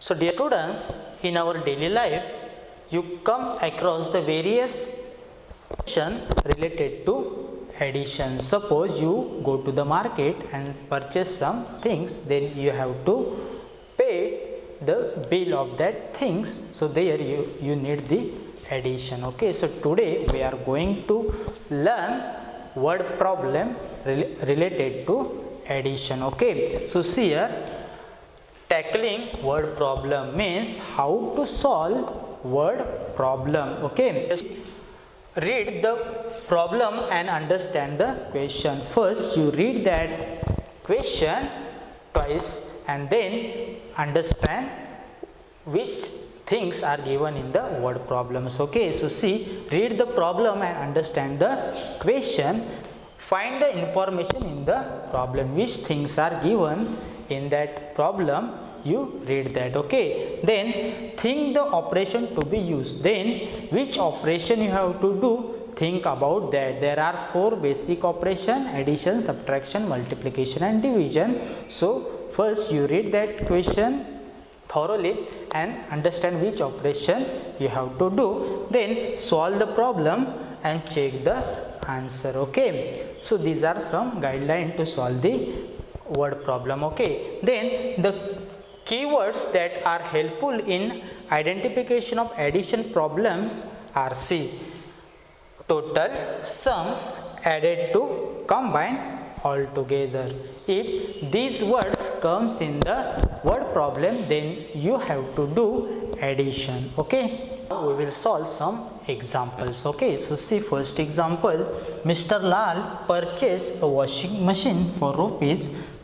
So dear students, in our daily life you come across the various related to addition. Suppose you go to the market and purchase some things, then you have to pay the bill of that things. So there you need the addition. Okay, so today we are going to learn word problem related to addition. Okay, so see here, tackling word problem means how to solve word problem. Okay, read the problem and understand the question. First you read that question twice and then understand which things are given in the word problems. Okay, so see, read the problem and understand the question. Find the information in the problem, which things are given in that problem, you read that. Okay, then think the operation to be used. Then which operation you have to do, think about that. There are 4 basic operation: addition, subtraction, multiplication and division. So first you read that question thoroughly and understand which operation you have to do, then solve the problem and check the answer. Okay, so these are some guidelines to solve the word problem. Okay, then the keywords that are helpful in identification of addition problems are: C, total, sum, added to, combine, all together. If these words comes in the word problem, then you have to do addition. Okay, now we will solve some examples. Okay, so see, first example: Mr. Lal purchased a washing machine for rupees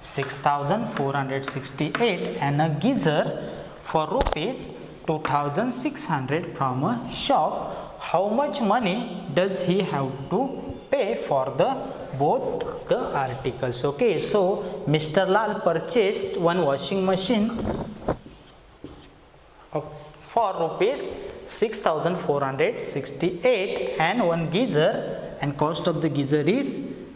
6,468 and a geyser for rupees 2,600 from a shop. How much money does he have to pay for the both the articles? Okay, so Mr. Lal purchased one washing machine for rupees 6,468 and one geyser, and cost of the geyser is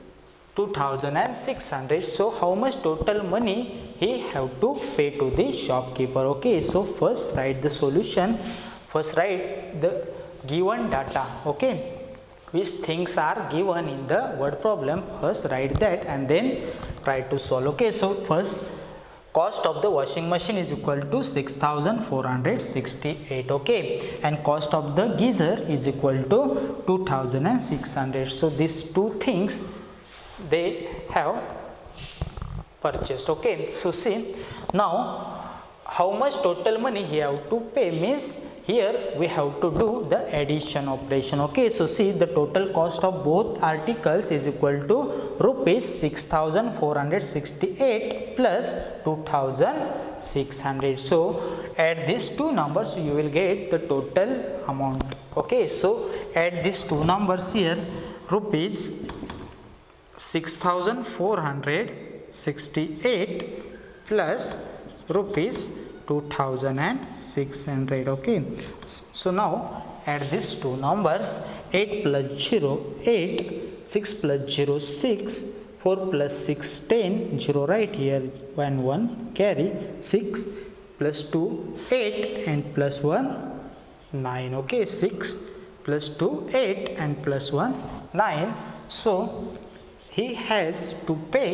2,600. So how much total money he have to pay to the shopkeeper? Okay, so first write the solution. First write the given data. Okay, which things are given in the word problem, first write that and then try to solve. Okay, so first, cost of the washing machine is equal to 6,468. Okay, and cost of the geyser is equal to 2,600. So these two things they have purchased. Okay, so see, now how much total money he have to pay means here we have to do the addition operation. Okay, so see, the total cost of both articles is equal to rupees 6,468 plus 2,600. So add these two numbers, you will get the total amount. Okay, so add these two numbers here, rupees 6,468 plus rupees 2,600. Okay, so now add these two numbers: 8 plus 0 8, 6 plus 0 6, 4 plus 6 10, 0 right here and 1 carry, 6 plus 2 8 and plus 1 9. Okay, 6 plus 2 8 and plus 1 9. So he has to pay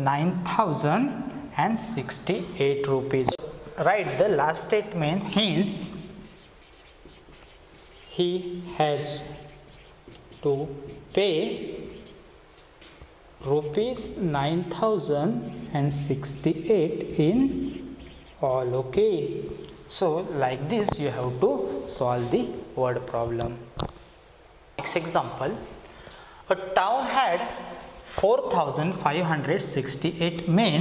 9,068 rupees. Write the last statement. Hence he has to pay rupees 9,068 in all. Okay, so like this you have to solve the word problem. Next example: a town had 4,568 men,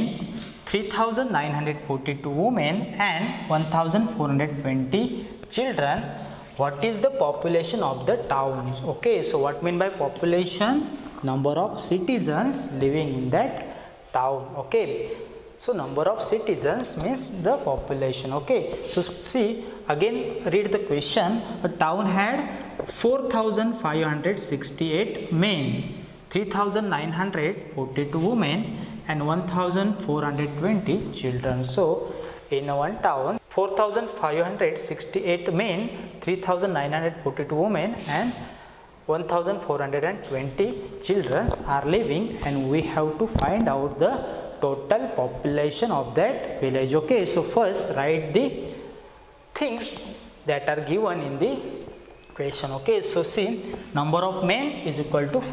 3,942 women and 1,420 children. What is the population of the town? Okay, so what mean by population? Number of citizens living in that town. Okay, so number of citizens means the population. Okay, so see, again read the question. A town had 4,568 men, 3,942 women and 1,420 children. So in one town 4,568 men, 3,942 women and 1,420 children are living, and we have to find out the total population of that village. Okay, so first write the things that are given in the question. Okay, so see, number of men is equal to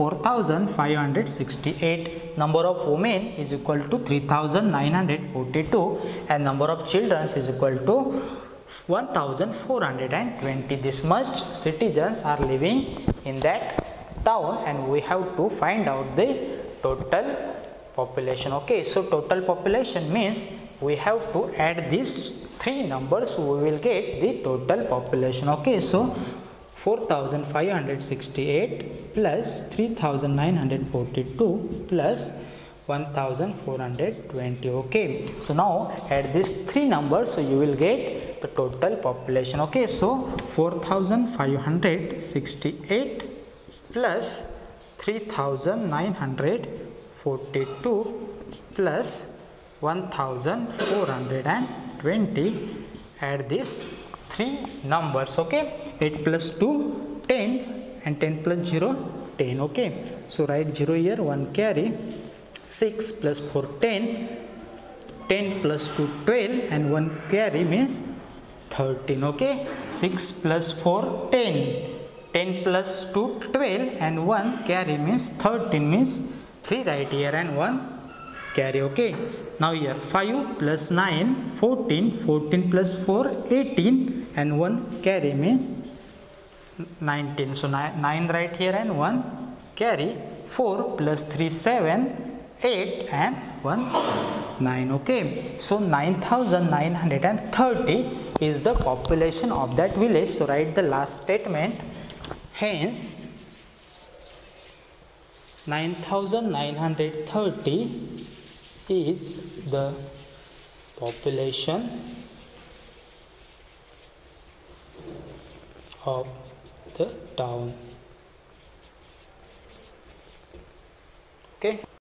4,568, number of women is equal to 3,942, and number of children is equal to 1,420. This much citizens are living in that town, and we have to find out the total population. Okay, so total population means we have to add these three numbers, we will get the total population. Okay, so 4,568 plus 3,942 plus 1,420. Okay, so now add these three numbers, so you will get the total population. Okay, so 4,568 plus 3,942 plus 1,420, add these three numbers. Okay, 8 plus 2 10 and 10 plus 0 10. Okay, so write 0 here, 1 carry. 6 plus 4 10, 10 plus 2 12 and 1 carry means 13. Okay, 6 plus 4 10, 10 plus 2 12 and 1 carry means 13, means 3 right here and 1 carry. Okay, now here 5 plus 9 14, 14 plus 4 18 and 1 carry means 19, so 9 right here and 1 carry. 4 plus 3 7, 8 and 1 9. Okay, so 9,930 is the population of that village. So write the last statement, hence 9,930 is the population of the town.